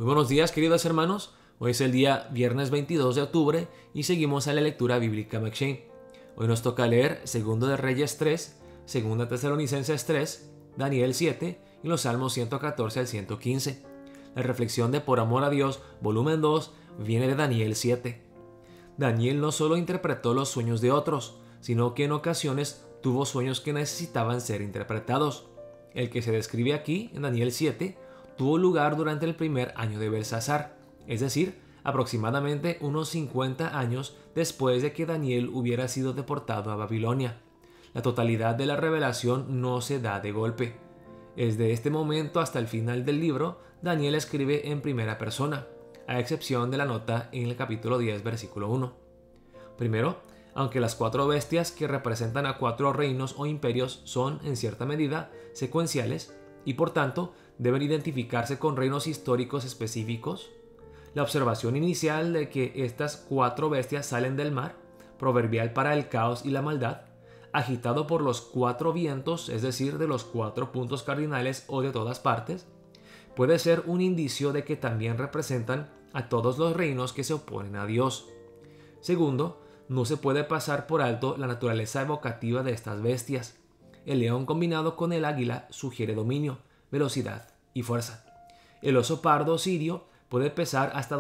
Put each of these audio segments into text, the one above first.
Muy buenos días, queridos hermanos. Hoy es el día viernes 22 de octubre y seguimos a la lectura bíblica McShane. Hoy nos toca leer 2 de Reyes 3, 2 Tesalonicenses 3, Daniel 7 y los Salmos 114 al 115. La reflexión de Por amor a Dios, volumen 2, viene de Daniel 7. Daniel no solo interpretó los sueños de otros, sino que en ocasiones tuvo sueños que necesitaban ser interpretados. El que se describe aquí, en Daniel 7, tuvo lugar durante el primer año de Belsasar, es decir, aproximadamente unos 50 años después de que Daniel hubiera sido deportado a Babilonia. La totalidad de la revelación no se da de golpe. Desde este momento hasta el final del libro, Daniel escribe en primera persona, a excepción de la nota en el capítulo 10, versículo 1. Primero, aunque las 4 bestias que representan a 4 reinos o imperios son, en cierta medida, secuenciales y por tanto deben identificarse con reinos históricos específicos, la observación inicial de que estas 4 bestias salen del mar, proverbial para el caos y la maldad, agitado por los 4 vientos, es decir, de los 4 puntos cardinales o de todas partes, puede ser un indicio de que también representan a todos los reinos que se oponen a Dios. Segundo, no se puede pasar por alto la naturaleza evocativa de estas bestias. El león combinado con el águila sugiere dominio, velocidad y fuerza. El oso pardo sirio puede pesar hasta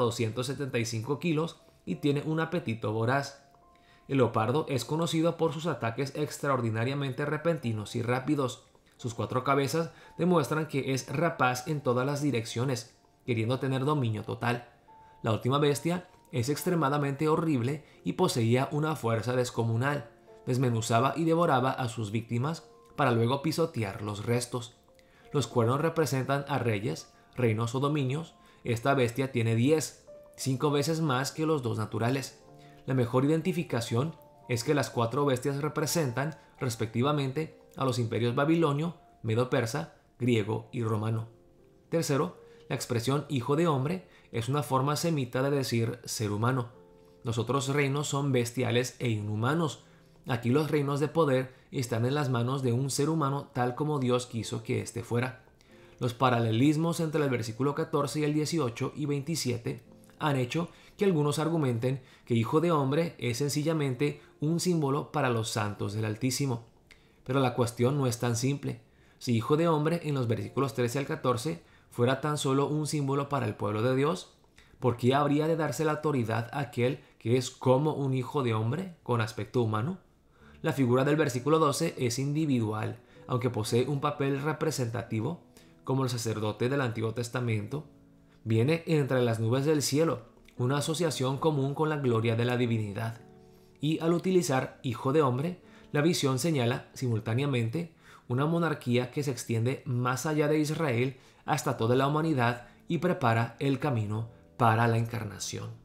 275 kilos y tiene un apetito voraz. El leopardo es conocido por sus ataques extraordinariamente repentinos y rápidos. Sus 4 cabezas demuestran que es rapaz en todas las direcciones, queriendo tener dominio total. La última bestia es extremadamente horrible y poseía una fuerza descomunal. Desmenuzaba y devoraba a sus víctimas para luego pisotear los restos. Los cuernos representan a reyes, reinos o dominios. Esta bestia tiene 10, 5 veces más que los 2 naturales. La mejor identificación es que las 4 bestias representan, respectivamente, a los imperios babilonio, medo-persa, griego y romano. Tercero, la expresión hijo de hombre es una forma semita de decir ser humano. Los otros reinos son bestiales e inhumanos. Aquí los reinos de poder están en las manos de un ser humano tal como Dios quiso que éste fuera. Los paralelismos entre el versículo 14 y el 18 y 27 han hecho que algunos argumenten que hijo de hombre es sencillamente un símbolo para los santos del Altísimo. Pero la cuestión no es tan simple. Si hijo de hombre en los versículos 13 al 14 fuera tan solo un símbolo para el pueblo de Dios, ¿por qué habría de darse la autoridad a aquel que es como un hijo de hombre con aspecto humano? La figura del versículo 12 es individual, aunque posee un papel representativo, como el sacerdote del Antiguo Testamento. Viene entre las nubes del cielo, una asociación común con la gloria de la divinidad. Y al utilizar hijo de hombre, la visión señala simultáneamente una monarquía que se extiende más allá de Israel hasta toda la humanidad y prepara el camino para la encarnación.